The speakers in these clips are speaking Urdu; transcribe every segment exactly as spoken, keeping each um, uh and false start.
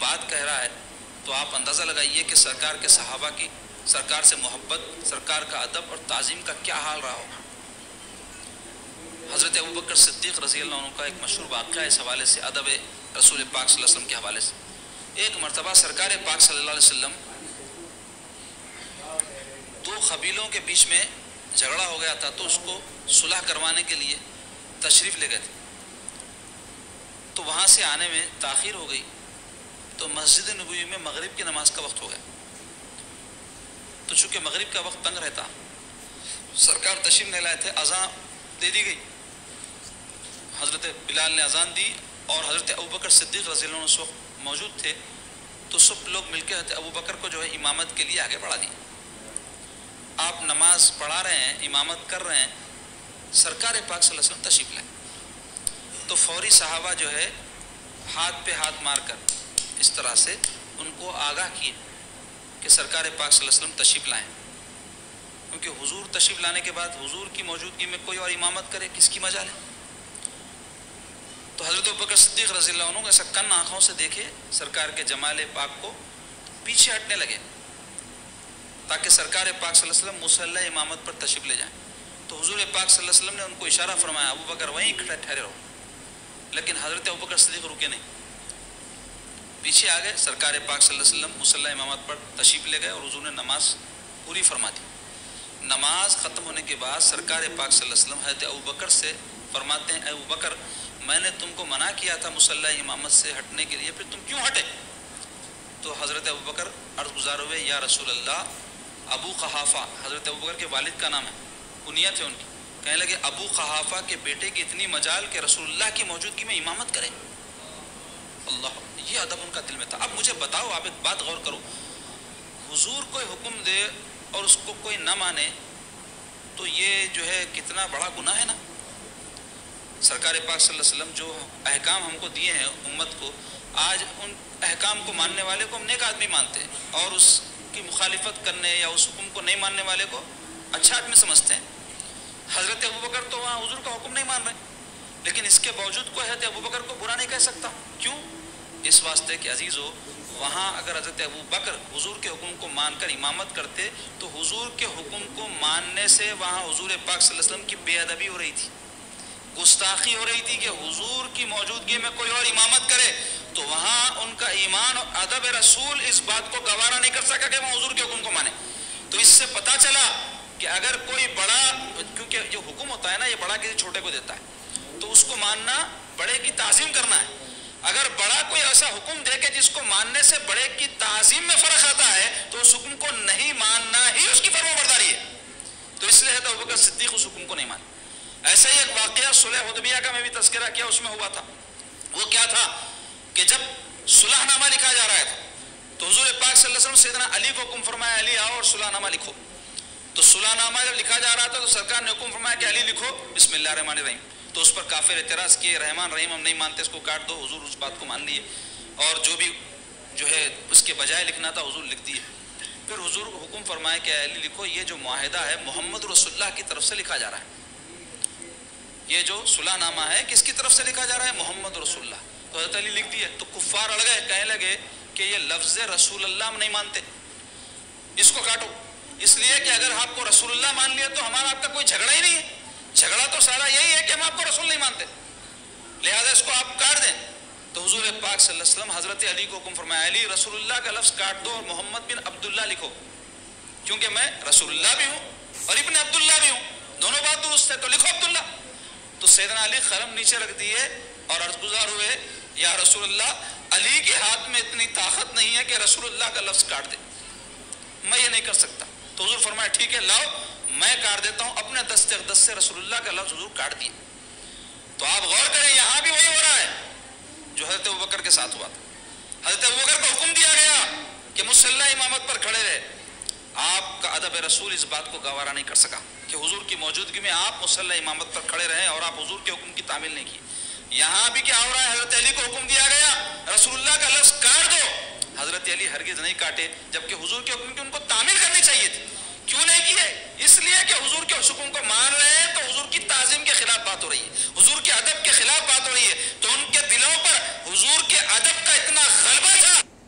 بات کہہ رہا ہے تو آپ اندازہ لگائیے کہ سرکار کے صحابہ کی سرکار سے محبت، سرکار کا ادب اور تعظیم کا کیا حال رہا ہوگا۔ حضرت ابوبکر صدیق رضی اللہ عنہ کا ایک مشہور واقعہ اس حوالے سے، ادب رسول پاک صلی اللہ علیہ وسلم کے حوالے سے۔ ایک مرتبہ سرکار پاک صلی اللہ علیہ وسلم دو قبیلوں کے بیچ میں جھگڑا ہو گیا تھا، تو اس کو صلح کروانے کے لیے تشریف لے گئے تھے، تو وہاں سے آنے میں تاخیر ہو گئی، تو مسجد نبوی میں مغرب کی نماز کا وقت ہو گیا۔ تو چونکہ مغرب کا وقت تنگ رہتا، سرکار تشریف نہیں لائے تھے، اذان دے دی گئی، حضرت بلال نے اذان دی اور حضرت ابوبکر صدیق رضی اللہ عنہ اس وقت موجود تھے، تو سب لوگ مل کے حضرت ابوبکر کو جو ہے امامت کے لیے آگے بڑھا دی۔ آپ نماز پڑھا رہے ہیں، امامت کر رہے ہیں، سرکار پاک صلی اللہ علیہ وسلم تشریف لائے، تو فوری صحابہ جو ہے ہاتھ پہ ہاتھ مار کر اس طرح سے ان کو آگاہ کیے کہ سرکار پاک صلی اللہ علیہ وسلم تشریف لائیں، کیونکہ حضور تشریف لانے کے بعد حضور کی موجودگی میں کوئی اور امامت کرے، کس کی مجال ہے۔ تو حضرت ابوبکر صدیق رضی اللہ عنہ ایسا کن آنکھوں سے دیکھے سرکار کے جمال پاک کو، پیچھے ہٹنے لگے تاکہ سرکار پاک صلی اللہ علیہ وسلم مصلی امامت پر تشریف لے جائیں۔ تو حضور پاک صلی اللہ علیہ وسلم نے ان کو اشارہ فرمایا، ابوبکر وہیں کھڑے ٹھہرے رہو، لیکن حضرت ابوبکر صدیق رکے نہیں، پیچھے آ گئے، سرکار پاک صلی اللہ علیہ وسلم مصلی امامت پر تشریف لے گئے اور حضور نے نماز پوری فرما دی۔ نماز ختم ہونے کے بعد سرکار پاک صلی اللہ علیہ وسلم حضرت ابوبکر سے فرماتے ہیں، اے ابوبکر میں نے تم کو منع کیا تھا مصلی امامت سے ہٹنے کے لیے، پھر تم کیوں ہٹے؟ تو حضرت ابوبکر عرض گزار ہوئے، یا رسول اللہ، ابو قحافہ حضرت ابوبکر کے والد کا نام ہے، کنیت ہے ان کی، کہنے لگے ابو قحافہ کے بیٹے کی اتنی مجال کہ رسول اللہ کی موجودگی میں امامت کرے۔ اللہ، یہ ادب ان کا دل میں تھا۔ اب مجھے بتاؤ، آپ ایک بات غور کرو، حضور کوئی حکم دے اور اس کو کوئی نہ مانے تو یہ جو ہے کتنا بڑا گناہ ہے نا۔ سرکار پاک صلی اللہ علیہ وسلم جو احکام ہم کو دیے ہیں امت کو، آج ان احکام کو ماننے والے کو ہم نیک آدمی مانتے ہیں اور اس کی مخالفت کرنے یا اس حکم کو نہیں ماننے والے کو اچھا آدمی سمجھتے ہیں۔ حضرت ابوبکر تو وہاں حضور کا حکم نہیں مان رہے، لیکن اس کے باوجود کوئی حضرت ابوبکر کو برا نہیں کہہ سکتا، کیوں؟ اس واسطے کہ عزیزو، وہاں اگر حضرت ابوبکر حضور کے حکم کو مان کر امامت کرتے تو حضور کے حکم کو ماننے سے وہاں حضور پاک صلی اللہ علیہ وسلم کی بے ادبی ہو رہی تھی، گستاخی ہو رہی تھی کہ حضور کی موجودگی میں کوئی اور امامت کرے، تو وہاں ان کا ایمان اور ادب رسول اس بات کو گوارا نہیں کر سکا کہ وہ حضور کے حکم کو مانے۔ تو اس سے پتہ چلا کہ اگر کوئی بڑا، کیونکہ جو حکم ہوتا ہے نا یہ بڑا کسی چھوٹے کو دیتا ہے، تو اس کو ماننا، بڑے کی تعظیم کرنا ہے۔ اگر بڑا کوئی ایسا حکم دے کہ جس کو ماننے سے بڑے کی تعظیم میں فرق آتا ہے تو اس حکم کو نہیں ماننا ہی اس کی فرما برداری ہے۔ تو اس لیے حضرت ابوبکر صدیق اس حکم کو نہیں مانا۔ ایسا ہی ایک واقعہ صلح حدیبیہ کا میں بھی تذکرہ کیا، اس میں ہوا تھا، وہ کیا تھا کہ جب صلح نامہ لکھا جا رہا تھا تو حضور پاک صلی اللہ علیہ وسلم سیدنا علی کو حکم فرمایا، علی آؤ اور صلح نامہ لکھو۔ تو صلح نامہ جب لکھا جا رہا تھا تو سرکار نے حکم فرمایا کہ علی لکھو بسم اللہ الرحمن الرحیم۔ تو اس پر کافر اعتراض کیے، رحمان رحیم ہم نہیں مانتے، اس کو کاٹ دو۔ حضور اس بات کو مان لیے اور جو بھی جو ہے اس کے بجائے لکھنا تھا حضور لکھ دیے۔ پھر حضور کو حکم فرمایا کہ علی لکھو، یہ جو معاہدہ ہے محمد رسول اللہ کی طرف سے لکھا جا رہا ہے، یہ جو صلح نامہ ہے کس کی طرف سے لکھا جا رہا ہے؟ محمد رسول اللہ۔ تو حضرت علی لکھ دیے، تو کفار اڑ گئے، کہنے لگے کہ یہ لفظ رسول اللہ ہم نہیں مانتے، اس کو کاٹو، اس لیے کہ اگر آپ کو رسول اللہ مان لیا تو ہمارا آپ کا کوئی جھگڑا ہی نہیں ہے، جھگڑا تو سارا یہی ہے کہ ہم آپ کو رسول نہیں مانتے، لہذا اس کو آپ کاٹ دیں۔ تو حضور پاک صلی اللہ علیہ وسلم حضرت علی کو حکم فرمایا، علی رسول اللہ کا لفظ کاٹ دو اور محمد بن عبداللہ لکھو، کیونکہ میں رسول اللہ بھی ہوں اور ابن عبداللہ بھی ہوں، دونوں بات درست ہے، تو لکھو عبداللہ۔ تو سیدنا علی قلم نیچے رکھ دیے اور عرض گزار ہوئے، یا رسول اللہ، علی کے ہاتھ میں اتنی طاقت نہیں ہے کہ رسول اللہ کا لفظ کاٹ دے، میں یہ نہیں کر سکتا۔ تو حضور فرمایا ٹھیک ہے لاؤ میں کاٹ دیتا ہوں، اپنے دست اقدس سے رسول اللہ کا لفظ حضور کاٹ دیے۔ تو آپ غور کریں، یہاں بھی وہی ہو رہا ہے جو حضرت ابوبکر کے ساتھ ہوا تھا۔ حضرت ابوبکر کو حکم دیا گیا کہ مصلی امامت پر کھڑے رہے، آپ کا ادب رسول اس بات کو گوارا نہیں کر سکا کہ حضور کی موجودگی میں آپ مصلی امامت پر کھڑے رہیں اور آپ حضور کے حکم کی تعمیل نہیں کی۔ یہاں بھی کیا ہو رہا ہے، حضرت علی کو حکم دیا گیا رسول اللہ کا لفظ کاٹ دو، حضرت علی ہرگز نہیں کاٹے، جبکہ حضور کے حکم کی ان کو تعمیل کرنی چاہیے تھی۔ کیوں نہیں کیے؟ اس لیے کہ حضور کے حکم کو مان رہے ہیں تو حضور کی تعظیم کے خلاف بات ہو رہی ہے، حضور کے ادب کے خلاف بات ہو رہی ہے، تو ان کے دلوں پر حضور کے ادب کا اتنا غلبہ تھا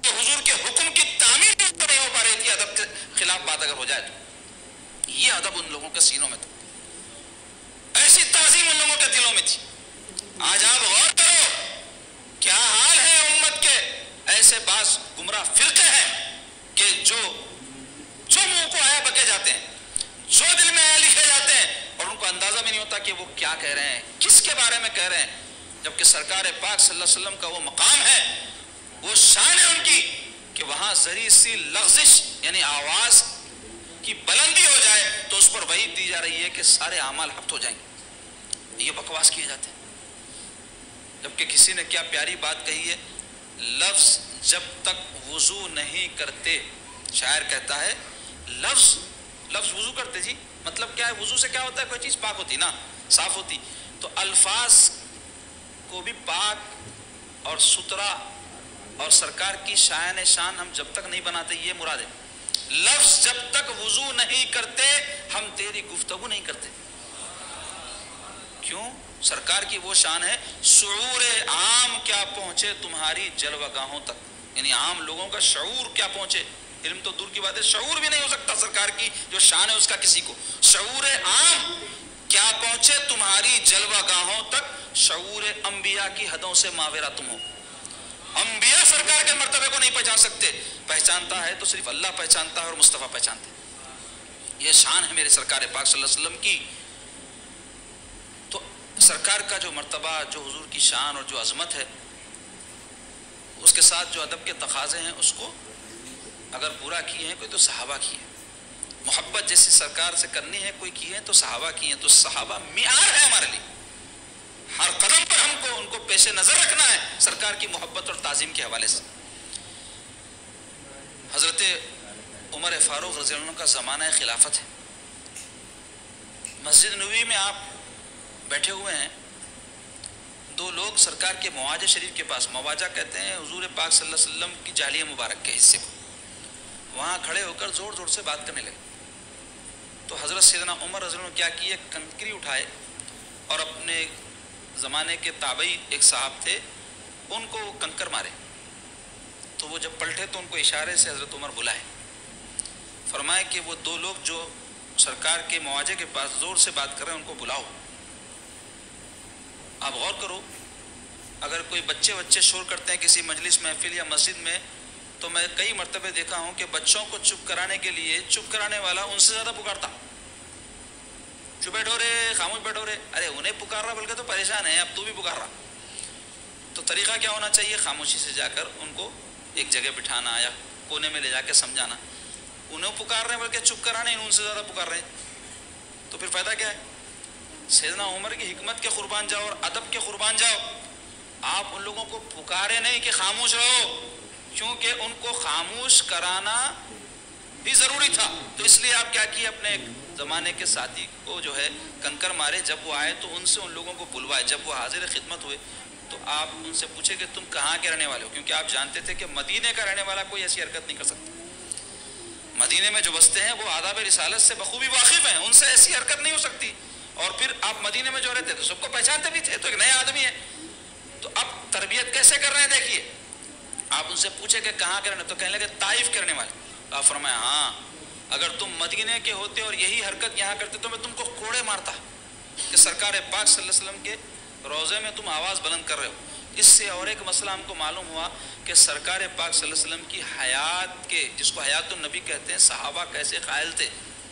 بات اگر ہو جائے تو یہ ادب ان لوگوں کے سینوں میں تھا، ایسی تعظیم ان لوگوں کے دلوں میں تھی۔ آج آپ غور کرو کیا حال ہے امت کے، ایسے بعض گمراہ فرقے ہیں کہ جو جو منہ کو آیا بکے جاتے ہیں، جو دل میں آیا لکھے جاتے ہیں، اور ان کو اندازہ بھی نہیں ہوتا کہ وہ کیا کہہ رہے ہیں، کس کے بارے میں کہہ رہے ہیں، جبکہ سرکار پاک صلی اللہ علیہ وسلم کا وہ مقام ہے، وہ شان ہے ان کی کہ وہاں ذری سی لغزش یعنی آواز کی بلندی ہو جائے تو اس پر وعید دی جا رہی ہے کہ سارے اعمال ہفت ہو جائیں گے، یہ بکواس کیے جاتے ہیں۔ جبکہ کسی نے کیا پیاری بات کہی ہے، لفظ جب تک وضو نہیں کرتے، شاعر کہتا ہے لفظ لفظ وضو کرتے، جی مطلب کیا ہے، وضو سے کیا ہوتا ہے، کوئی چیز پاک ہوتی نا، صاف ہوتی، تو الفاظ کو بھی پاک اور ستھرا اور سرکار کی شایان شان ہم جب تک نہیں بناتے، یہ مراد ہے۔ لفظ جب تک وضو نہیں کرتے ہم تیری گفتگو نہیں کرتے، کیوں؟ سرکار کی وہ شان ہے، شعور عام کیا پہنچے تمہاری جلوہ گاہوں تک، یعنی عام لوگوں کا شعور کیا پہنچے، علم تو دور کی بات ہے، شعور بھی نہیں ہو سکتا سرکار کی جو شان ہے اس کا کسی کو، شعور عام کیا پہنچے تمہاری جلوہ گاہوں تک، شعور انبیاء کی حدوں سے ماورا تم ہو۔ انبیاء سرکار کے مرتبے کو نہیں پہچان سکتے، پہچانتا ہے تو صرف اللہ پہچانتا ہے اور مصطفیٰ پہچانتے ہیں، یہ شان ہے میرے سرکار پاک صلی اللہ علیہ وسلم کی۔ تو سرکار کا جو مرتبہ، جو حضور کی شان اور جو عظمت ہے، اس کے ساتھ جو ادب کے تقاضے ہیں اس کو اگر پورا کیے ہیں کوئی تو صحابہ کی ہے، محبت جیسی سرکار سے کرنی ہے کوئی کی ہے تو صحابہ کی ہیں، تو صحابہ معیار ہے ہمارے لیے، ہر قدم پر ہم کو ان کو پیش نظر رکھنا ہے سرکار کی محبت اور تعظیم کے حوالے سے۔ حضرت عمر فاروق رضی اللہ عنہ کا زمانہ خلافت ہے، مسجد نبوی میں آپ بیٹھے ہوئے ہیں، دو لوگ سرکار کے مواجہ شریف کے پاس، مواجہ کہتے ہیں حضور پاک صلی اللہ علیہ وسلم کی جالیہ مبارک کے حصے کو، وہاں کھڑے ہو کر زور زور سے بات کرنے لگے، تو حضرت سیدنا عمر رضی اللہ عنہ کیا کیے، کنکری اٹھائے اور اپنے زمانے کے تابعی ایک صاحب تھے ان کو کنکر مارے، تو وہ جب پلٹے تو ان کو اشارے سے حضرت عمر بلائے، فرمائے کہ وہ دو لوگ جو سرکار کے مواجہ کے پاس زور سے بات کر رہے ہیں ان کو بلاؤ۔ آپ غور کرو، اگر کوئی بچے بچے شور کرتے ہیں کسی مجلس محفل یا مسجد میں، تو میں کئی مرتبہ دیکھا ہوں کہ بچوں کو چپ کرانے کے لیے چپ کرانے والا ان سے زیادہ پکارتا، چپ بیٹھو رے، خاموش بیٹھو رے، ارے انہیں پکار رہا بلکہ تو پریشان ہے، اب تو بھی پکار رہا۔ تو طریقہ کیا ہونا چاہیے، خاموشی سے جا کر ان کو ایک جگہ بٹھانا یا کونے میں لے جا کے سمجھانا، انہیں پکار رہے ہیں بلکہ چپ کرانے ان سے زیادہ پکار رہے ہیں، تو پھر فائدہ کیا ہے؟ سیدنا عمر کی حکمت کے قربان جاؤ اور ادب کے قربان جاؤ، آپ ان لوگوں کو پکارے نہیں کہ خاموش رہو، کیونکہ ان کو خاموش کرانا بھی ضروری تھا، تو اس لیے آپ کیا کیے، اپنے ایک زمانے کے ساتھی کو جو ہے کنکر مارے، جب وہ آئے تو ان سے ان لوگوں کو بلوائے، جب وہ حاضر خدمت ہوئے تو آپ ان سے پوچھے کہ تم کہاں کے رہنے والے ہو، کیونکہ آپ جانتے تھے کہ مدینے کا رہنے والا کوئی ایسی حرکت نہیں کر سکتا، مدینے میں جو بستے ہیں وہ آداب رسالت سے بخوبی واقف ہیں، ان سے ایسی حرکت نہیں ہو سکتی، اور پھر آپ مدینے میں جو رہتے تو سب کو پہچانتے بھی تھے، تو ایک نیا آدمی ہے، تو اب تربیت کیسے کر رہے ہیں دیکھیے، آپ ان سے پوچھے کہ کہاں کے رہنے، تو کہنے لگے طائف کے رہنے والے، آپ فرمایا ہاں اگر تم مدینے کے ہوتے اور یہی حرکت یہاں کرتے تو میں تم کو کوڑے مارتا، کہ سرکار پاک صلی اللہ علیہ وسلم کے روضے میں تم آواز بلند کر رہے ہو۔ اس سے اور ایک مسئلہ ہم کو معلوم ہوا کہ سرکار پاک صلی اللہ علیہ وسلم کی حیات کے، جس کو حیات النبی کہتے ہیں، صحابہ کیسے قائل تھے۔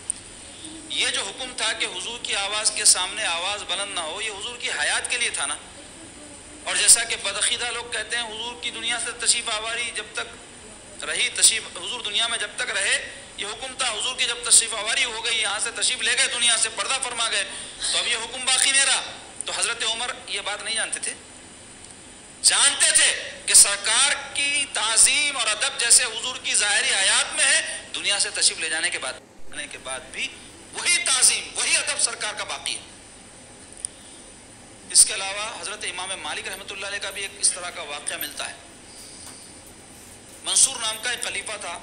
یہ جو حکم تھا کہ حضور کی آواز کے سامنے آواز بلند نہ ہو، یہ حضور کی حیات کے لیے تھا نا، اور جیسا کہ بدعقیدہ لوگ کہتے ہیں حضور کی دنیا سے تشریف آوری جب تک رہی، تشریف حضور دنیا میں جب تک رہے یہ حکم تھا، حضور کی جب تشریف آوری ہو گئی، یہاں سے تشریف لے گئے دنیا سے، پردہ فرما گئے، تو اب یہ حکم باقی نہیں رہا۔ تو حضرت عمر یہ بات نہیں جانتے تھے، جانتے تھے کہ سرکار کی تعظیم اور ادب جیسے حضور کی ظاہری حیات میں ہے، دنیا سے تشریف لے جانے کے بعد آنے کے بعد بھی وہی تعظیم وہی ادب سرکار کا باقی ہے۔ اس کے علاوہ حضرت امام مالک رحمۃ اللہ علیہ کا بھی ایک اس طرح کا واقعہ ملتا ہے۔ منصور نام کا ایک خلیفہ تھا،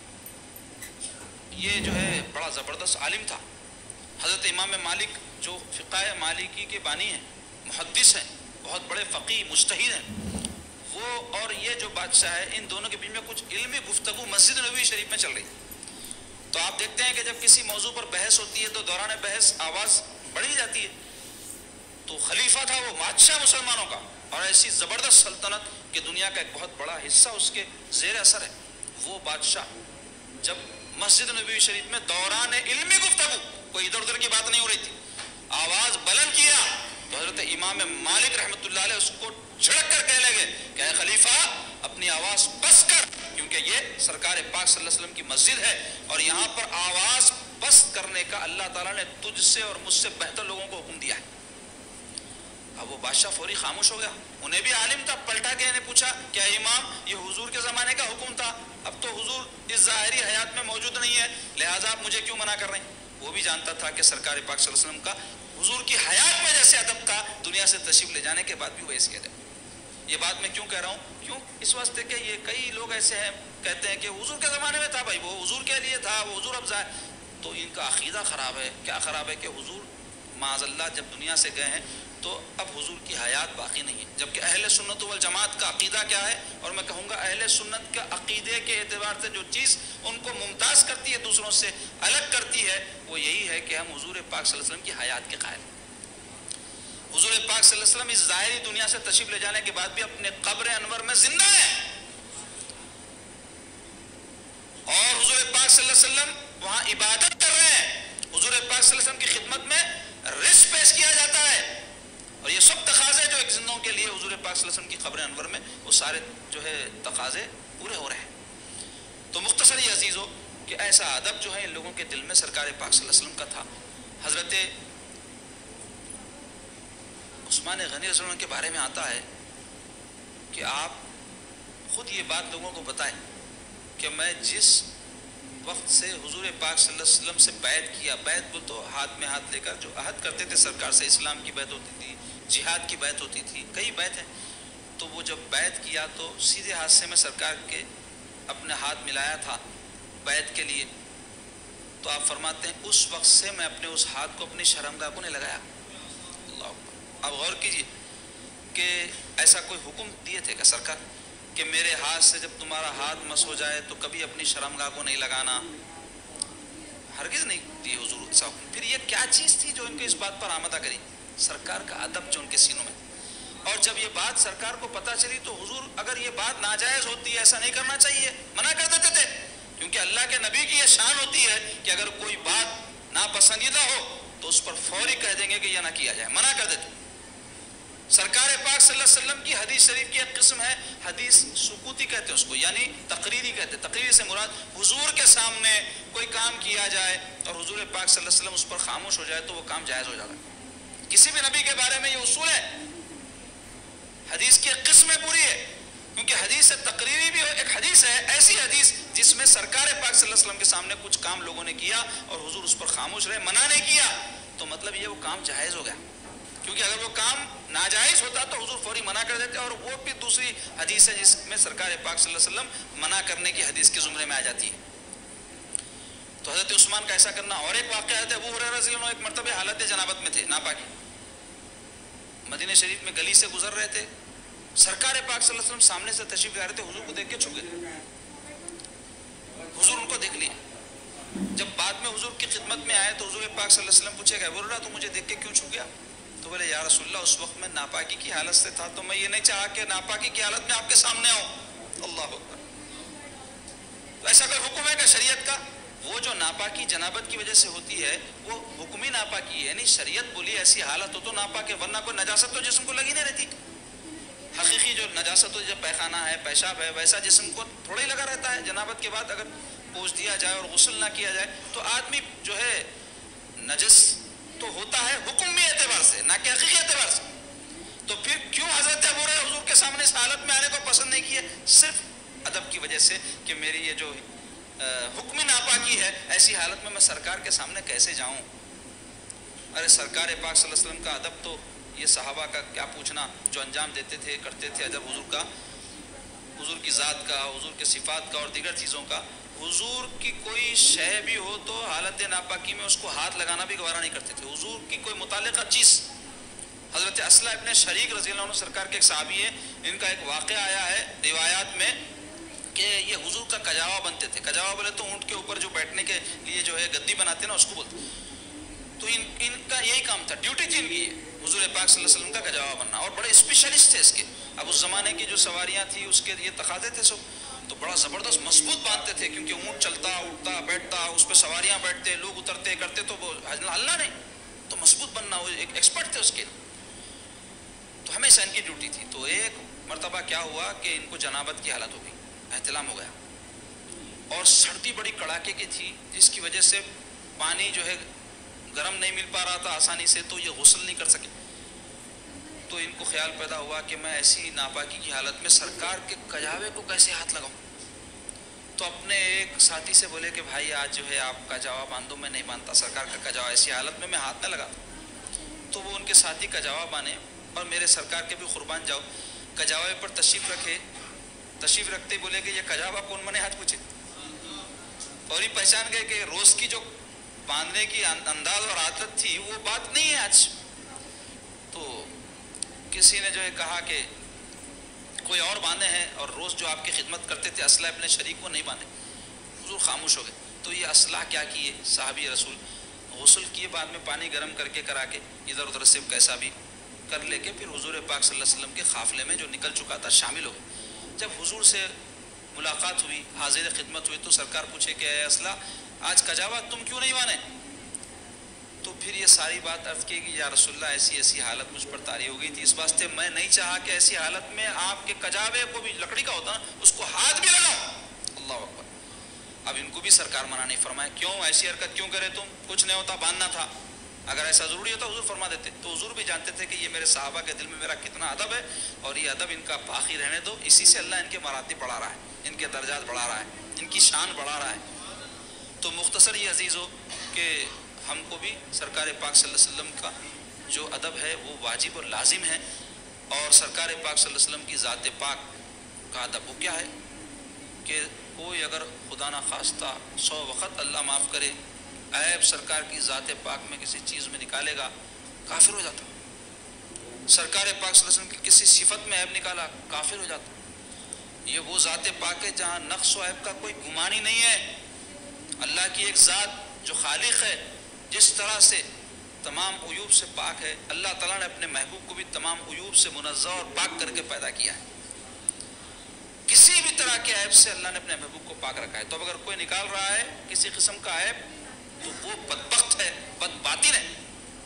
یہ جو ہے بڑا زبردست عالم تھا۔ حضرت امام مالک جو فقہ مالکی کے بانی ہیں، محدث ہیں، بہت بڑے فقیہ مجتہد ہیں، وہ اور یہ جو بادشاہ ہے، ان دونوں کے بیچ میں کچھ علمی گفتگو مسجد نبوی شریف میں چل رہی، تو آپ دیکھتے ہیں کہ جب کسی موضوع پر بحث ہوتی ہے تو دوران بحث آواز بڑھی جاتی ہے. تو خلیفہ تھا وہ بادشاہ مسلمانوں کا، اور ایسی زبردست سلطنت کہ دنیا کا ایک بہت بڑا حصہ اس کے زیر اثر ہے. وہ بادشاہ جب مسجد نبوی شریف میں دوران علمی گفتگو، کوئی ادھر ادھر کی بات نہیں ہو رہی تھی، آواز بلند کیا تو حضرت امام مالک رحمۃ اللہ علیہ اس کو جھڑک کر کہنے لگے کہ اے خلیفہ اپنی آواز بس کر، کیونکہ یہ سرکار پاک صلی اللہ علیہ وسلم کی مسجد ہے اور یہاں پر آواز بس کرنے کا اللہ تعالیٰ نے تجھ سے اور مجھ سے بہتر لوگوں کو حکم دیا ہے. اب وہ بادشاہ فوری خاموش ہو گیا. انہیں بھی عالم تھا، پلٹا کے انہیں پوچھا کیا امام یہ حضور کے زمانے کا حکم تھا؟ اب تو حضور اس ظاہری حیات میں موجود نہیں ہے، لہٰذا آپ مجھے کیوں منع کر رہے ہیں؟ وہ بھی جانتا تھا کہ سرکار پاک صلی اللہ علیہ وسلم کا حضور کی حیات میں جیسے ادب تھا، دنیا سے تشریف لے جانے کے بعد بھی وہ ایسی ادب. یہ بات میں کیوں کہہ رہا ہوں؟ کیوں؟ اس واسطے کہ یہ کئی لوگ ایسے ہیں کہتے ہیں کہ حضور کے زمانے میں تھا، بھائی وہ حضور کے لیے تھا، وہ حضور اب ظاہر. تو ان کا عقیدہ خراب ہے. کیا خراب ہے؟ کہ حضور معاذ اللہ جب دنیا سے گئے ہیں تو اب حضور کی حیات باقی نہیں ہے. جبکہ اہل سنت والجماعت کا عقیدہ کیا ہے؟ اور میں کہوں گا اہل سنت کا عقیدے کے اعتبار سے جو چیز ان کو ممتاز کرتی ہے، دوسروں سے الگ کرتی ہے، وہ یہی ہے کہ ہم حضور پاک صلی اللہ علیہ وسلم کی حیات کے قائل ہیں. حضور پاک صلی اللہ علیہ وسلم اس ظاہری دنیا سے تشریف لے جانے کے بعد بھی اپنے قبر انور میں زندہ ہیں، اور حضور پاک صلی اللہ علیہ وسلم وہاں عبادت کر رہے ہیں. حضور پاک صلی اللہ علیہ وسلم کی خدمت میں رزق پیش کیا جاتا ہے، اور یہ سب تقاضے جو ایک زندوں کے لیے حضور پاک صلی اللہ علیہ وسلم کی قبر انور میں، وہ سارے جو ہے تقاضے پورے ہو رہے ہیں. تو مختصر یہ عزیز ہو کہ ایسا ادب جو ہے ان لوگوں کے دل میں سرکار پاک صلی اللہ علیہ وسلم کا تھا. حضرت عثمان غنی رضی اللہ عنہ کے بارے میں آتا ہے کہ آپ خود یہ بات لوگوں کو بتائیں کہ میں جس وقت سے حضور پاک صلی اللہ علیہ وسلم سے بیعت کیا، بیعت بول تو ہاتھ میں ہاتھ لے کر جو عہد کرتے تھے سرکار سے، اسلام کی بیعت ہوتی تھی، جہاد کی بیعت ہوتی تھی، کئی بیعت ہیں. تو وہ جب بیعت کیا تو سیدھے ہاتھ سے میں سرکار کے اپنے ہاتھ ملایا تھا بیعت کے لیے. تو آپ فرماتے ہیں اس وقت سے میں اپنے اس ہاتھ کو اپنی شرمگاہ کو نہیں لگایا. اللہ اکبر. اب غور کیجئے کہ ایسا کوئی حکم دیے تھے کہ سرکار کہ میرے ہاتھ سے جب تمہارا ہاتھ مس ہو جائے تو کبھی اپنی شرمگاہ کو نہیں لگانا؟ ہرگز نہیں دی حضور ایسا حکم. پھر یہ کیا چیز تھی جو ان کو اس بات پر آمدہ کری؟ سرکار کا ادب جو ان کے سینوں میں. اور جب یہ بات سرکار کو پتہ چلی تو حضور اگر یہ بات ناجائز ہوتی ہے، ایسا نہیں کرنا چاہیے، منع کر دیتے تھے. کیونکہ اللہ کے نبی کی یہ شان ہوتی ہے کہ اگر کوئی بات ناپسندیدہ ہو تو اس پر فوری کہہ دیں گے کہ یہ نہ کیا جائے، منع کر دیتے. سرکار پاک صلی اللہ علیہ وسلم کی حدیث شریف کی ایک قسم ہے حدیث سکوتی کہتے ہیں اس کو، یعنی تقریری کہتے ہیں. تقریری سے مراد حضور کے سامنے کوئی کام کیا جائے اور حضور پاک صلی اللہ علیہ وسلم اس پر خاموش ہو جائے تو وہ کام جائز ہو جاتا ہے. کسی بھی نبی کے بارے میں یہ اصول ہے. حدیث کی ایک قسم پوری ہے، کیونکہ حدیث تقریری بھی ایک حدیث ہے، ایسی حدیث جس میں سرکار پاک صلی اللہ علیہ وسلم کے سامنے کچھ کام لوگوں نے کیا اور حضور اس پر خاموش رہے، منع نہیں کیا، تو مطلب یہ وہ کام جائز ہو گیا. کیونکہ اگر وہ کام ناجائز ہوتا تو حضور فوری منع کر دیتے، اور وہ بھی دوسری حدیث ہے جس میں سرکار پاک صلی اللہ علیہ وسلم منع کرنے کی حدیث کے زمرے میں آ جاتی ہے. تو حضرت عثمان کا ایسا کرنا. اور ایک واقعہ ہے، ابو ہریرہ رضی اللہ عنہ ایک مرتبہ حالت جنابت میں تھے، ناپاکی، مدینہ شریف میں گلی سے گزر رہے تھے، سرکار پاک صلی اللہ علیہ وسلم سامنے سے تشریف لا رہے تھے، حضور کو دیکھ کے چھپ گئے. حضور ان کو دیکھ لیے. جب بعد میں حضور کی خدمت میں آئے تو حضور پاک صلی اللہ علیہ وسلم پوچھے گا ابو ہریرہ تو مجھے دیکھ کے کیوں چھپ گیا؟ تو بولے یا رسول اللہ اس وقت میں ناپاکی کی حالت سے تھا تو میں یہ نہیں چاہا کہ ناپاکی کی حالت میں آپ کے سامنے آؤں. اللہ اکبر. تو ایسا کوئی حکم ہے کہ شریعت کا؟ وہ جو ناپاکی جنابت کی وجہ سے ہوتی ہے وہ حکمی ناپاکی ہے، یعنی شریعت بولی ایسی حالت ہو تو ناپاک ہے، ورنہ کوئی نجاست تو جسم کو لگی نہیں رہتی. حقیقی جو نجاست ہو جب پیخانہ ہے، پیشاب ہے، ویسا جسم کو تھوڑا ہی لگا رہتا ہے. جنابت کے بعد اگر پوچھ دیا جائے اور غسل نہ کیا جائے تو آدمی جو ہے نجس تو ہوتا ہے حکمی اعتبار سے، نہ کہ حقیقی اعتبار سے. تو پھر کیوں حضرت ابو ہریرہ حضور کے سامنے اس حالت میں آنے کو پسند نہیں کیے؟ صرف ادب کی وجہ سے کہ میری یہ جو حکمی ناپاکی ہے، ایسی حالت میں میں سرکار کے سامنے کیسے جاؤں. ارے سرکار پاک صلی اللہ علیہ وسلم کا ادب تو یہ صحابہ کا کیا پوچھنا جو انجام دیتے تھے، کرتے تھے ادب حضور کا، حضور کی ذات کا، حضور کے صفات کا اور دیگر چیزوں کا. حضور کی کوئی شے بھی ہو تو حالت ناپاکی میں اس کو ہاتھ لگانا بھی گوارا نہیں کرتے تھے. حضور کی کوئی متعلقہ چیز، حضرت اسلح ابن شریک رضی اللہ عنہ سرکار کے ایک صحابی ہیں، ان کا ایک واقعہ آیا ہے روایات میں کہ یہ حضور کا کجاوا بنتے تھے. کجاوا بولے تو اونٹ کے اوپر جو بیٹھنے کے لیے جو ہے گدی بناتے ہیں نا, اس کو بولتے. تو ان ان کا یہی کام تھا, ڈیوٹی تھی ان کی حضور پاک صلی اللہ علیہ وسلم کا کجاوا بننا, اور بڑے اسپیشلسٹ تھے اس کے. اب اس زمانے کی جو سواریاں تھیں اس کے یہ تقاضے تھے سب, تو بڑا زبردست مضبوط باندھتے تھے, کیونکہ اونٹ چلتا اٹھتا بیٹھتا, اس پہ سواریاں بیٹھتے, لوگ اترتے کرتے, تو وہ اللہ نہیں, تو مضبوط بننا, وہ ایک ایکسپرٹ تھے اس کے. تو ہمیشہ ان کی ڈیوٹی تھی. تو ایک مرتبہ کیا ہوا کہ ان کو جنابت کی حالت ہو گئی, احتلام ہو گیا, اور سردی بڑی کڑاکے کی تھی, جس کی وجہ سے پانی جو ہے گرم نہیں مل پا رہا تھا آسانی سے, تو یہ غسل نہیں کر سکے. تو ان کو خیال پیدا ہوا کہ میں ایسی ناپاکی کی حالت میں سرکار کے کجاوے کو کیسے ہاتھ لگاؤں. تو اپنے ایک ساتھی سے بولے کہ بھائی آج جو ہے آپ کجاوا باندھو. میں نہیں باندھتا سرکار کا کجاوا, ایسی حالت میں میں ہاتھ نہ لگاتا. تو وہ ان کے ساتھی کجاوا باندھے, اور میرے سرکار کے بھی قربان جاؤ, کجاوے پر تشریف رکھے. تشریف رکھتے بولے کہ یہ کجاوا کون بنے, ہاتھ پوچھے. اور یہ پہچان گئے کہ روز کی جو باندھنے کی انداز اور عادت تھی وہ بات نہیں ہے آج. تو کسی نے جو ہے کہا کہ کوئی اور باندھے ہیں, اور روز جو آپ کی خدمت کرتے تھے اسلحہ اپنے شریک کو نہیں باندھے. حضور خاموش ہو گئے. تو یہ اسلحہ کیا کیے صحابی رسول, غسل کیے, بعد میں پانی گرم کر کے کرا کے ادھر ادھر سے کیسا بھی کر لے کے پھر حضور پاک صلی اللہ علیہ وسلم کے قافلے میں جو نکل چکا تھا شامل ہو گئے. جب حضور سے ملاقات ہوئی, حاضر خدمت ہوئی, تو سرکار پوچھے کہ اے اسلحہ آج کجاوا تم کیوں نہیں باندھے. تو پھر یہ ساری بات عرض کی کہ یا رسول اللہ ایسی ایسی حالت مجھ پر طاری ہو گئی تھی, اس واسطے میں نہیں چاہا کہ ایسی حالت میں آپ کے کجاوے کو بھی, لکڑی کا ہوتا نا, اس کو ہاتھ بھی لگاؤ. اللہ اکبر. اب ان کو بھی سرکار منع نہیں فرمایا. کیوں ایسی حرکت کیوں کرے تم, کچھ نہیں ہوتا, باندھنا تھا. اگر ایسا ضروری ہوتا حضور فرما دیتے. تو حضور بھی جانتے تھے کہ یہ میرے صحابہ کے دل میں میرا کتنا ادب ہے, اور یہ ادب ان کا باقی رہنے دو. اسی سے اللہ ان کے مراتب بڑھا رہا ہے, ان کے درجات بڑھا رہا ہے, ان کی شان بڑھا رہا ہے. تو مختصر یہ عزیز ہو کہ ہم کو بھی سرکار پاک صلی اللہ علیہ وسلم کا جو ادب ہے وہ واجب اور لازم ہے. اور سرکار پاک صلی اللہ علیہ وسلم کی ذات پاک کا ادب وہ کیا ہے کہ کوئی اگر خدا نہ خواستہ سو وقت اللہ معاف کرے عیب سرکار کی ذات پاک میں کسی چیز میں نکالے گا, کافر ہو جاتا. سرکار پاک صلی اللہ علیہ وسلم کی کسی صفت میں عیب نکالا, کافر ہو جاتا. یہ وہ ذات پاک ہے جہاں نقص و عیب کا کوئی گمان ہی نہیں ہے. اللہ کی ایک ذات جو خالق ہے, جس طرح سے تمام عیوب سے پاک ہے, اللہ تعالیٰ نے اپنے محبوب کو بھی تمام عیوب سے منزہ اور پاک کر کے پیدا کیا ہے. کسی بھی طرح کے عیب سے اللہ نے اپنے محبوب کو پاک رکھا ہے. تو اگر کوئی نکال رہا ہے کسی قسم کا عیب تو وہ بدبخت ہے, بد باطن ہے.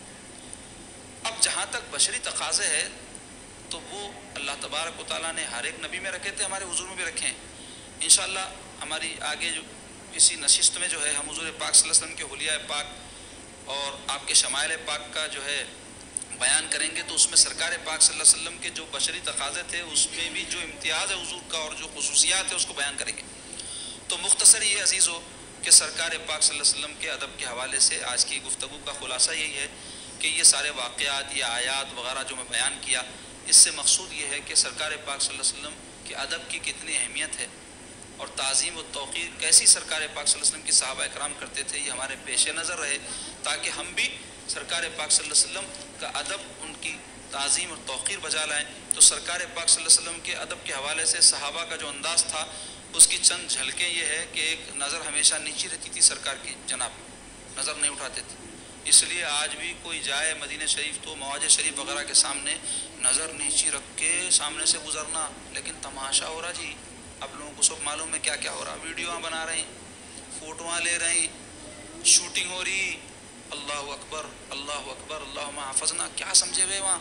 اب جہاں تک بشری تقاضے ہے تو وہ اللہ تبارک و تعالیٰ نے ہر ایک نبی میں رکھے تھے, ہمارے حضور میں بھی رکھے ہیں. انشاءاللہ ہماری آگے جو کسی نشست میں جو ہے ہم حضور پاک صلی اللہ علیہ وسلم کے حلیہ پاک اور آپ کے شمائل پاک کا جو ہے بیان کریں گے, تو اس میں سرکار پاک صلی اللہ علیہ وسلم کے جو بشری تقاضے تھے اس میں بھی جو امتیاز ہے حضور کا اور جو خصوصیات ہے اس کو بیان کریں گے. تو مختصر یہ عزیز ہو کہ سرکار پاک صلی اللہ علیہ وسلم کے ادب کے حوالے سے آج کی گفتگو کا خلاصہ یہی ہے کہ یہ سارے واقعات یا آیات وغیرہ جو میں بیان کیا, اس سے مقصود یہ ہے کہ سرکار پاک صلی اللہ علیہ وسلم کے ادب کی کتنی اہمیت ہے اور تعظیم و توقیر کیسی سرکار پاک صلی اللہ علیہ وسلم کی صحابہ اکرام کرتے تھے, یہ ہمارے پیش نظر رہے, تاکہ ہم بھی سرکار پاک صلی اللہ علیہ وسلم کا ادب, ان کی تعظیم اور توقیر بجا لائیں. تو سرکار پاک صلی اللہ علیہ وسلم کے ادب کے حوالے سے صحابہ کا جو انداز تھا اس کی چند جھلکیں یہ ہے کہ ایک نظر ہمیشہ نیچی رہتی تھی سرکار کی جناب, نظر نہیں اٹھاتے تھے. اس لیے آج بھی کوئی جائے مدینہ شریف تو مواج شریف وغیرہ کے سامنے نظر نیچی رکھ کے سامنے سے گزرنا, لیکن تماشا ہو رہا جی. آپ لوگوں کو سب معلوم ہے کیا کیا ہو رہا, ویڈیوਆਂ بنا رہے ہیں, فوٹوਆਂ لے رہے ہیں, شوٹنگ ہو رہی. اللہ اکبر اللہ اکبر اللہم حافظنا, کیا سمجھے ہوئے وہاں.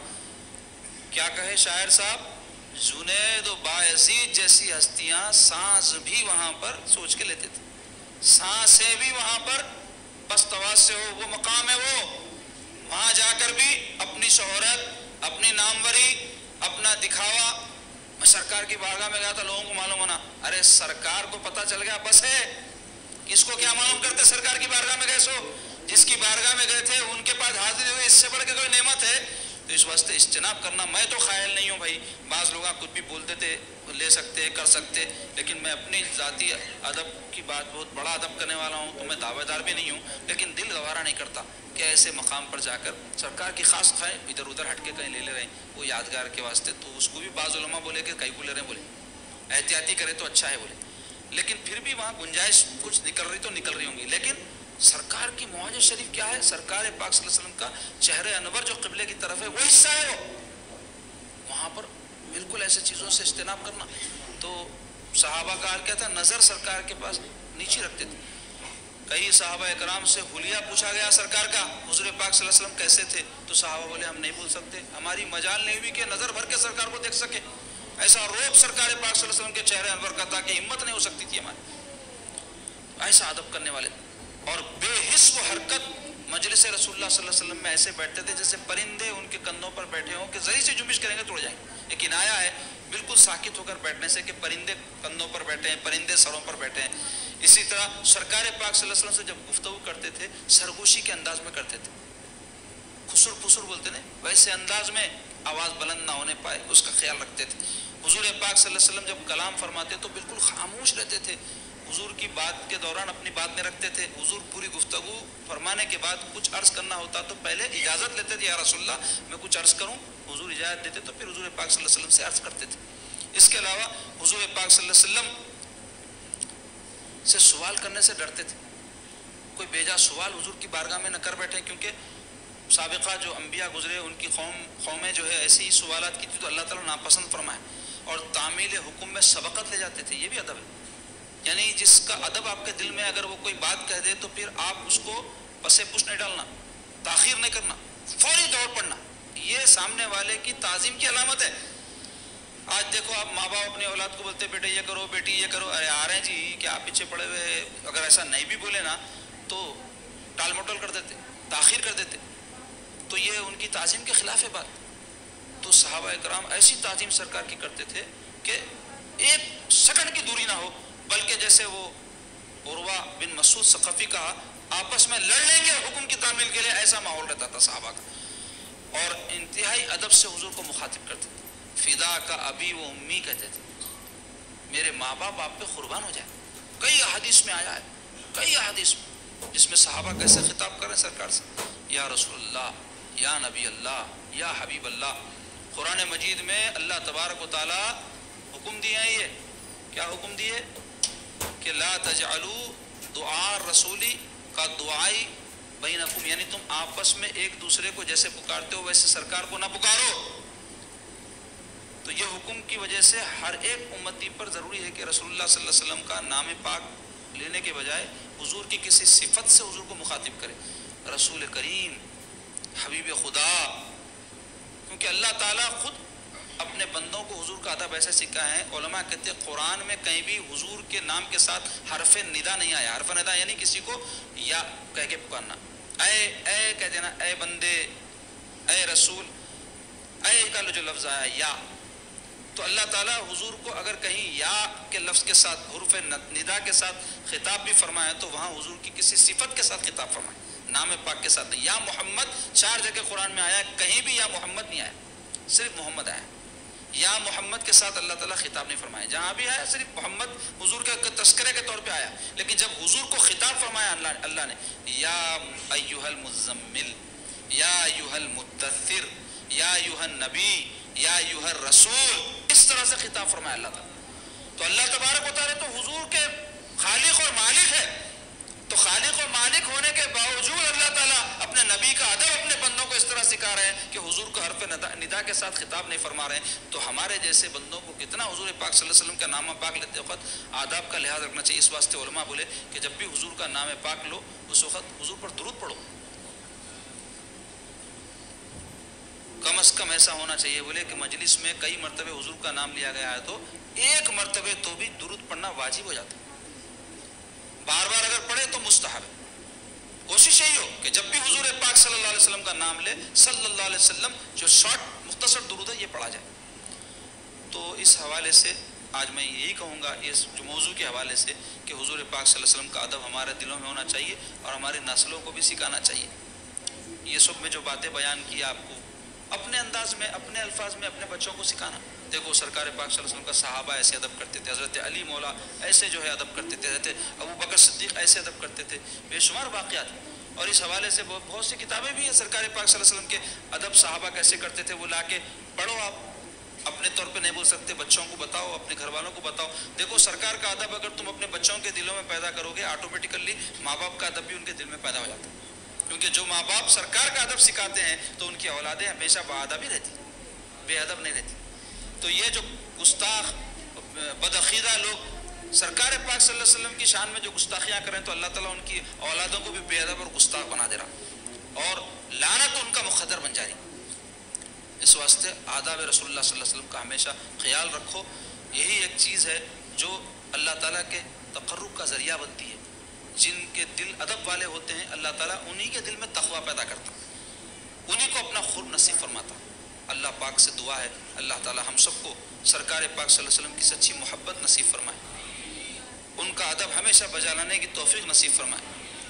کیا کہے شاعر صاحب, جنید و بایزید جیسی ہستیاں سانس بھی وہاں پر سوچ کے لیتے تھے, سانسیں بھی وہاں پر بس تواز سے ہو, وہ مقام ہے, وہ وہاں جا کر بھی اپنی شہرت, اپنی ناموری, اپنا دکھاوا. میں سرکار کی بارگاہ میں گیا تھا, لوگوں کو معلوم ہونا, ارے سرکار کو پتہ چل گیا بس ہے, کس کو کیا معلوم کرتے سرکار کی بارگاہ میں گئے سو, جس کی بارگاہ میں گئے تھے ان کے پاس حاضری ہوئی, اس سے بڑھ کے کوئی نعمت ہے. تو اس واسطے اجتناب کرنا. میں تو خائل نہیں ہوں بھائی, بعض لوگ کچھ بھی بولتے تھے, لے سکتے کر سکتے, لیکن میں اپنی ذاتی ادب کی بات, بہت بڑا ادب کرنے والا ہوں, تو میں دعوے دار بھی نہیں ہوں, لیکن دل گوارا نہیں کرتا کہ ایسے مقام پر جا کر سرکار کی خاص کھائیں ادھر ادھر ہٹ کے کہیں لے لے رہے ہیں وہ یادگار کے واسطے. تو اس کو بھی بعض علماء بولے کہ کئی کو لے رہے ہیں, بولے احتیاطی کرے تو اچھا ہے, بولے لیکن پھر بھی وہاں گنجائش کچھ نکل رہی تو نکل رہی ہوں گی. لیکن سرکار کی معجزہ شریف کیا ہے؟ سرکار پاک صلی اللہ علیہ وسلم کا چہرے انور جو قبلے کی طرف ہے وہ حصہ ہے، وہ وہاں پر بالکل ایسے چیزوں سے اجتناب کرنا. تو صحابہ کا حال کیا تھا؟ نظر سرکار کے پاس نیچی رکھتے تھے. کئی صحابہ اکرام سے حلیہ پوچھا گیا سرکار کا، حضور پاک صلی اللہ علیہ وسلم کیسے تھے؟ تو صحابہ بولے ہم نہیں بول سکتے، ہماری مجال نہیں ہوئی کہ نظر بھر کے سرکار کو دیکھ سکے. ایسا روب سرکار پاک صلی اللہ علیہ وسلم کے چہرے انور کا تھا کہ ہمت نہیں ہو سکتی تھی ہماری. ایسا ادب کرنے والے اور بے حس و حرکت مجلس رسول اللہ صلی اللہ علیہ وسلم میں ایسے بیٹھتے تھے جیسے پرندے ان کے کندھوں پر بیٹھے ہوں کہ ذرا سی جنبش کریں گے توڑ جائیں گے. لیکن آیا ہے بالکل ساکت ہو کر بیٹھنے سے کہ پرندے کندھوں پر بیٹھے ہیں، پرندے سروں پر بیٹھے ہیں. اسی طرح سرکار پاک صلی اللہ علیہ وسلم سے جب گفتگو کرتے تھے سرگوشی کے انداز میں کرتے تھے، خسر خسر بولتے ہیں ویسے انداز میں، آواز بلند نہ ہونے پائے اس کا خیال رکھتے تھے. حضور پاک صلی اللہ علیہ وسلم جب کلام فرماتے تو بالکل خاموش رہتے تھے. حضور کی بات کے دوران اپنی بات میں رکھتے تھے. حضور پوری گفتگو فرمانے کے بعد کچھ عرض کرنا ہوتا تو پہلے اجازت لیتے تھے، یا رسول اللہ میں کچھ عرض کروں. حضور اجازت دیتے تو پھر حضور پاک صلی اللہ علیہ وسلم سے عرض کرتے تھے. اس کے علاوہ حضور پاک صلی اللہ علیہ وسلم سے سوال کرنے سے ڈرتے تھے. کوئی بیجا سوال حضور کی بارگاہ میں نہ کر بیٹھے، کیونکہ سابقہ جو انبیاء گزرے ان کی قوم قومیں جو ہے ایسی ہی سوالات کی تھی تو اللہ تعالیٰ ناپسند فرمائے اور تعمیل حکم میں سبقت لے جاتے تھے. یہ بھی ادب ہے، یعنی جس کا ادب آپ کے دل میں اگر وہ کوئی بات کہہ دے تو پھر آپ اس کو پسے پش نہیں ڈالنا، تاخیر نہیں کرنا، فوری دوڑ پڑنا. یہ سامنے والے کی تعظیم کی علامت ہے. آج دیکھو آپ ماں باپ اپنی اولاد کو بولتے بیٹے یہ کرو، بیٹی یہ کرو، ارے آ رہے ہیں جی کہ آپ پیچھے پڑے ہوئے. اگر ایسا نہیں بھی بولے نا تو ٹال مٹول کر دیتے، تاخیر کر دیتے، تو یہ ان کی تعظیم کے خلاف ہے بات. تو صحابہ اکرام ایسی تعظیم سرکار کی کرتے تھے کہ ایک سیکنڈ کی دوری نہ ہو، بلکہ جیسے وہ عروہ بن مسعود ثقفی کا آپس میں لڑ لیں گے حکم کی تعمیل کے لیے، ایسا ماحول رہتا تھا صحابہ کا. اور انتہائی ادب سے حضور کو مخاطب کرتے تھے. فدا کا ابی و امی کہتے تھے، میرے ماں باپ آپ پہ قربان ہو جائے. کئی احادیث میں آیا ہے، کئی احادیث میں جس میں صحابہ کیسے خطاب کریں سرکار سے، یا رسول اللہ، یا نبی اللہ، یا حبیب اللہ. قرآن مجید میں اللہ تبارک و تعالی حکم دیے ہیں. یہ کیا حکم دیے کہ لا تجعلوا دعاء الرسول کا دعائی بینکم، یعنی تم آپس میں ایک دوسرے کو جیسے پکارتے ہو ویسے سرکار کو نہ پکارو. تو یہ حکم کی وجہ سے ہر ایک امتی پر ضروری ہے کہ رسول اللہ صلی اللہ علیہ وسلم کا نام پاک لینے کے بجائے حضور کی کسی صفت سے حضور کو مخاطب کرے، رسول کریم، حبیب خدا. کیونکہ اللہ تعالیٰ خود اپنے بندوں کو حضور کا ادب ایسے سکھا ہے. علماء کہتے ہیں قرآن میں کہیں بھی حضور کے نام کے ساتھ حرف ندا نہیں آیا. حرف ندا یعنی کسی کو یا کہہ کے پکارنا، اے اے کہہ دینا، اے بندے، اے رسول، اے کا جو لفظ آیا یا. تو اللہ تعالیٰ حضور کو اگر کہیں یا کے لفظ کے ساتھ حروف ندا کے ساتھ خطاب بھی فرمائے تو وہاں حضور کی کسی صفت کے ساتھ خطاب فرمائے، نام پاک کے ساتھ نہیں. یا محمد چار جگہ قرآن میں آیا، کہیں بھی یا محمد نہیں آیا، صرف محمد آیا. یا محمد کے ساتھ اللہ تعالیٰ خطاب نہیں فرمایا. جہاں بھی آیا صرف محمد حضور کے تذکرے کے طور پہ آیا. لیکن جب حضور کو خطاب فرمایا اللہ اللہ نے، یا ایھا المزمل، یا ایھا المدثر، یا ایھا النبی، یا ایھا الرسول، اس طرح سے خطاب فرمایا اللہ تعالیٰ. تو اللہ تبارک و تعالیٰ تو حضور کے خالق اور مالک ہے. تو خالق اور مالک ہونے کے باوجود اللہ تعالیٰ اپنے نبی کا ادب اپنے بندوں کو اس طرح سکھا رہے ہیں کہ حضور کو حرف ندا کے ساتھ خطاب نہیں فرما رہے ہیں. تو ہمارے جیسے بندوں کو کتنا حضور پاک صلی اللہ علیہ وسلم کا نام پاک لیتے وقت آداب کا لحاظ رکھنا چاہیے. اس واسطے علماء بولے کہ جب بھی حضور کا نام پاک لو اس وقت حضور پر درود پڑھو. کم از کم ایسا ہونا چاہیے بولے کہ مجلس میں کئی مرتبہ حضور کا نام لیا گیا ہے تو ایک مرتبہ تو بھی درود پڑھنا واجب ہو جاتا ہے. بار بار اگر پڑھے تو مستحب ہے. کوشش یہی ہو کہ جب بھی حضور پاک صلی اللہ علیہ وسلم کا نام لے صلی اللہ علیہ وسلم جو شارٹ مختصر درود ہے یہ پڑھا جائے. تو اس حوالے سے آج میں یہی کہوں گا اس جو موضوع کے حوالے سے کہ حضور پاک صلی اللہ علیہ وسلم کا ادب ہمارے دلوں میں ہونا چاہیے اور ہماری نسلوں کو بھی سکھانا چاہیے. یہ سب میں جو باتیں بیان کی آپ کو اپنے انداز میں اپنے الفاظ میں اپنے بچوں کو سکھانا. دیکھو سرکار پاک صلی اللہ علیہ وسلم کا صحابہ ایسے ادب کرتے تھے، حضرت علی مولا ایسے جو ہے ادب کرتے تھے، حضرت ابو بکر صدیق ایسے ادب کرتے تھے. بے شمار واقعات اور اس حوالے سے بہت سی کتابیں بھی ہیں سرکار پاک صلی اللہ علیہ وسلم کے ادب صحابہ کیسے کرتے تھے، وہ لا کے پڑھو آپ. اپنے طور پہ نہیں بول سکتے، بچوں کو بتاؤ، اپنے گھر والوں کو بتاؤ۔ دیکھو سرکار کا ادب اگر تم اپنے بچوں کے دلوں میں پیدا کرو گے، آٹومیٹیکلی ماں باپ کا ادب بھی ان کے دل میں پیدا ہو جاتا ہے، کیونکہ جو ماں باپ سرکار کا ادب سکھاتے ہیں تو ان کی اولادیں ہمیشہ باادب ہی رہتی، بے ادب نہیں رہتی۔ تو یہ جو گستاخ بدعقیدہ لوگ سرکار پاک صلی اللہ علیہ وسلم کی شان میں جو گستاخیاں کریں تو اللہ تعالیٰ ان کی اولادوں کو بھی بے ادب اور گستاخ بنا دے رہا، اور لعنت ان کا مقدر بن جائے۔ اس واسطے آداب رسول اللہ صلی اللہ علیہ وسلم کا ہمیشہ خیال رکھو۔ یہی ایک چیز ہے جو اللہ تعالیٰ کے تقرب کا ذریعہ بنتی ہے۔ جن کے دل ادب والے ہوتے ہیں اللہ تعالیٰ انہی کے دل میں تقویٰ پیدا کرتا، انہی کو اپنا خلق نصیب فرماتا۔ اللہ پاک سے دعا ہے اللہ تعالیٰ ہم سب کو سرکار پاک صلی اللہ علیہ وسلم کی سچی محبت نصیب فرمائے، ان کا ادب ہمیشہ بجا لانے کی توفیق نصیب فرمائے۔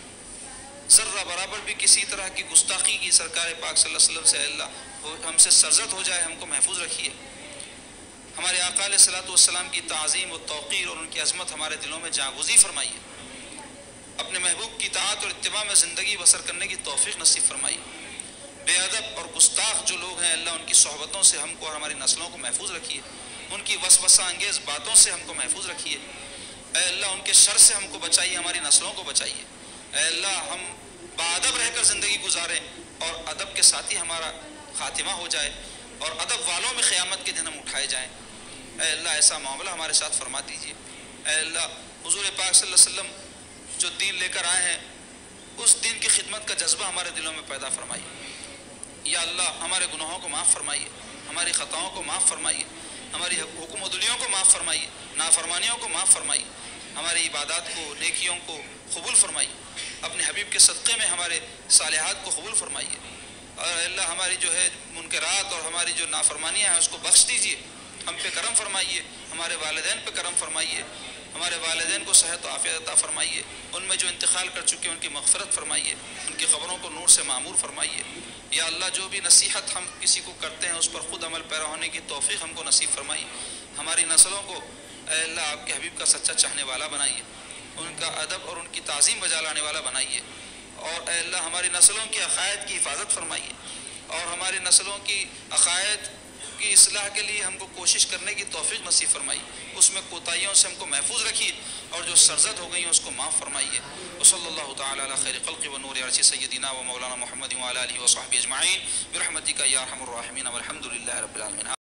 ذرہ برابر بھی کسی طرح کی گستاخی کی سرکار پاک صلی اللہ علیہ وسلم سے اللہ ہم سے سرزد ہو جائے، ہم کو محفوظ رکھیے۔ ہمارے آقا علیہ الصلوۃ والسلام کی تعظیم و توقیر اور ان کی عظمت ہمارے دلوں میں جاگوزی فرمائیے۔ اپنے محبوب کی اطاعت اور اتباع میں زندگی بسر کرنے کی توفیق نصیب فرمائیے۔ بے ادب اور گستاخ جو لوگ ہیں اللہ ان کی صحبتوں سے ہم کو اور ہماری نسلوں کو محفوظ رکھیے، ان کی وسوسہ انگیز باتوں سے ہم کو محفوظ رکھیے۔ اے اللہ ان کے شر سے ہم کو بچائیے، ہماری نسلوں کو بچائیے۔ اے اللہ ہم باادب رہ کر زندگی گزاریں اور ادب کے ساتھ ہی ہمارا خاتمہ ہو جائے اور ادب والوں میں قیامت کے دن ہم اٹھائے جائیں۔ اے اللہ ایسا معاملہ ہمارے ساتھ فرما دیجیے۔ اے اللہ حضور پاک صلی اللہ علیہ وسلم جو دین لے کر آئے ہیں اس دین کی خدمت کا جذبہ ہمارے دلوں میں پیدا فرمائیے۔ یا اللہ ہمارے گناہوں کو معاف فرمائیے، ہماری خطاؤں کو معاف فرمائیے، ہماری حکم و دلیوں کو معاف فرمائیے، نافرمانیوں کو معاف فرمائیے، ہماری عبادات کو نیکیوں کو قبول فرمائیے، اپنے حبیب کے صدقے میں ہمارے صالحات کو قبول فرمائیے، اور اللہ ہماری جو ہے منکرات اور ہماری جو نافرمانیاں ہیں اس کو بخش دیجیے، ہم پہ کرم فرمائیے، ہمارے والدین پہ کرم فرمائیے، ہمارے والدین کو صحت و عافیت عطا فرمائیے، ان میں جو انتقال کر چکے ان کی مغفرت فرمائیے، ان کی قبروں کو نور سے معمور فرمائیے۔ یا اللہ جو بھی نصیحت ہم کسی کو کرتے ہیں اس پر خود عمل پیرا ہونے کی توفیق ہم کو نصیب فرمائیے، ہماری نسلوں کو اے اللہ آپ کے حبیب کا سچا چاہنے والا بنائیے، ان کا ادب اور ان کی تعظیم بجا لانے والا بنائیے، اور اے اللہ ہماری نسلوں کی عقائد کی حفاظت فرمائیے، اور ہماری نسلوں کی عقائد کی اصلاح کے لیے ہم کو کوشش کرنے کی توفیق نصیب فرمائیے، اس میں کوتاہیوں سے ہم کو محفوظ رکھیے، اور جو سرزد ہو گئی ہیں اس کو معاف فرمائیے۔ وصلی اللہ تعالی علی خیر خلق و نور عرش سیدنا و مولانا محمد وعلی آلہ وصحبہ اجمعین برحمتک یا ارحم الراحمین والحمد للہ رب العالمین۔